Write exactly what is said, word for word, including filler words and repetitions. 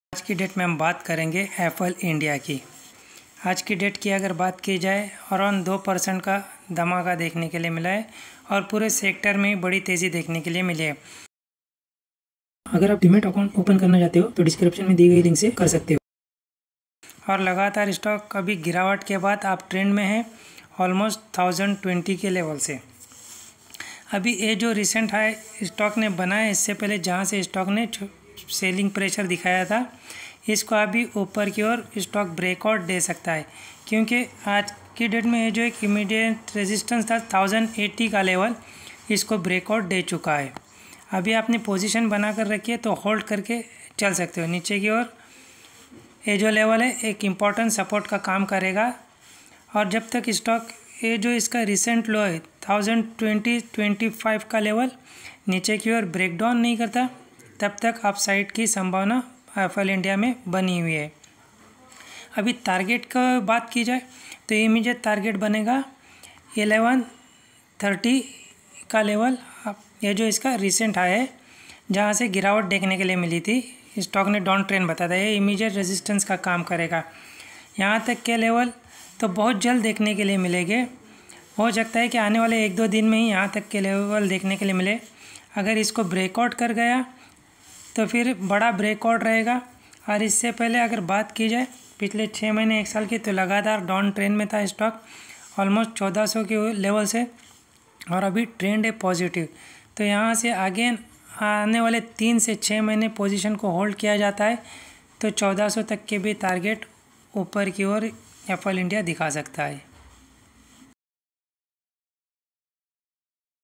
आज की डेट में हम बात करेंगे एप्पल इंडिया की। आज की डेट की अगर बात की जाए अराउंड दो परसेंट का धमाका देखने के लिए मिला है और पूरे सेक्टर में बड़ी तेज़ी देखने के लिए मिली है। अगर आप डीमैट अकाउंट ओपन करना चाहते हो तो डिस्क्रिप्शन में दी गई लिंक से कर सकते हो। और लगातार स्टॉक अभी गिरावट के बाद आप ट्रेंड में हैं ऑलमोस्ट थाउजेंड ट्वेंटी के लेवल से। अभी ये जो रिसेंट हाई स्टॉक ने बनाया, इससे पहले जहाँ से स्टॉक ने सेलिंग प्रेशर दिखाया था, इसको अभी ऊपर की ओर स्टॉक ब्रेकआउट दे सकता है, क्योंकि आज की डेट में ये जो एक इमीडिएट रेजिस्टेंस था थाउजेंड एट्टी का लेवल, इसको ब्रेकआउट दे चुका है। अभी आपने पोजीशन बना कर रखी है तो होल्ड करके चल सकते हो। नीचे की ओर ये जो लेवल है एक इम्पॉर्टेंट सपोर्ट का काम करेगा, और जब तक स्टॉक ये जो इसका रिसेंट लो है थाउजेंड ट्वेंटी ट्वेंटी फाइव का लेवल नीचे की ओर ब्रेक डाउन नहीं करता, तब तक अपसाइड की संभावना एप्पल इंडिया में बनी हुई है। अभी टारगेट का बात की जाए तो इमीडिएट टारगेट बनेगा एलेवन थर्टी का लेवल। ये जो इसका रिसेंट हाई है, जहाँ से गिरावट देखने के लिए मिली थी, स्टॉक ने डाउन ट्रेंड बताया था, ये इमीडिएट रेजिस्टेंस का काम करेगा। यहाँ तक के लेवल तो बहुत जल्द देखने के लिए मिलेंगे। हो सकता है कि आने वाले एक दो दिन में ही यहाँ तक के लेवल देखने के लिए मिले। अगर इसको ब्रेकआउट कर गया तो फिर बड़ा ब्रेकआउट रहेगा। और इससे पहले अगर बात की जाए पिछले छः महीने एक साल की, तो लगातार डाउन ट्रेंड में था स्टॉक ऑलमोस्ट चौदह सौ के लेवल से, और अभी ट्रेंड है पॉजिटिव। तो यहाँ से आगे आने वाले तीन से छः महीने पोजीशन को होल्ड किया जाता है तो चौदह सौ तक के भी टारगेट ऊपर की ओर एप्पल इंडिया दिखा सकता है।